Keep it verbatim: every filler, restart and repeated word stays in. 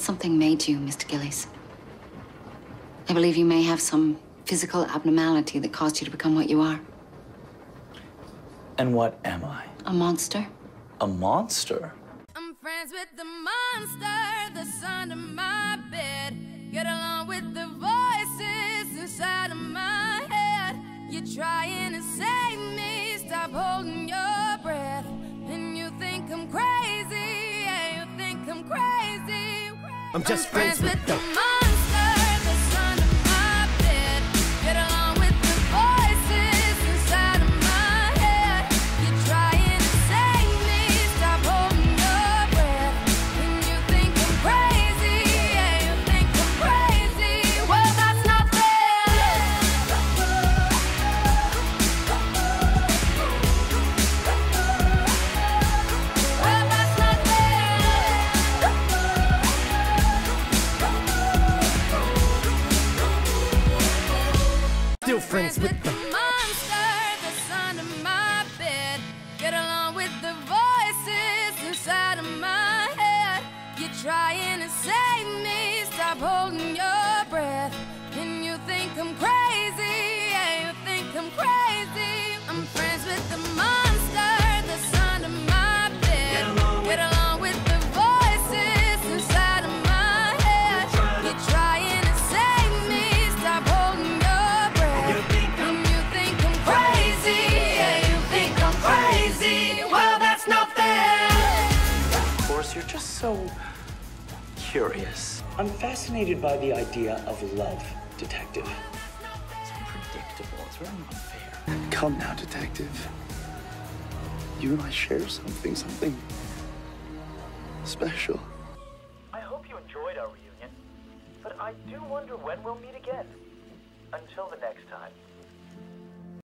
Something made you, Mister Gillies. I believe you may have some physical abnormality that caused you to become what you are. And what am I? A monster. A monster? I'm friends with the monster that's under my bed. Get along with the voices inside of my head. You're trying to save me, stop holding your breath. And you think I'm crazy, yeah, you think I'm crazy. I'm just I'm friends, friends with the with the monster that's under my bed. Get along with the voices inside of my head. You're trying to save me, stop holding your breath. And you think I'm crazy, yeah, you think I'm crazy. Well, that's not fair. Well, that's not still friends with the monster that's under my bed. Get along with the voices inside of my head. You're trying to save me, stop holding your breath. And you think I'm crazy, yeah, you think I'm crazy. I'm friends with the monster that's under my bed. Get along with the voices inside of my head. You're trying to save me, stop holding your breath. And you think I'm crazy, yeah, you think I'm crazy. Well, that's not fair. Of course, you're just so curious. I'm fascinated by the idea of love, Detective. It's unpredictable. It's really unfair. Come now, Detective. You and I share something, something special. I hope you enjoyed our reunion, but I do wonder when we'll meet again. Until the next time.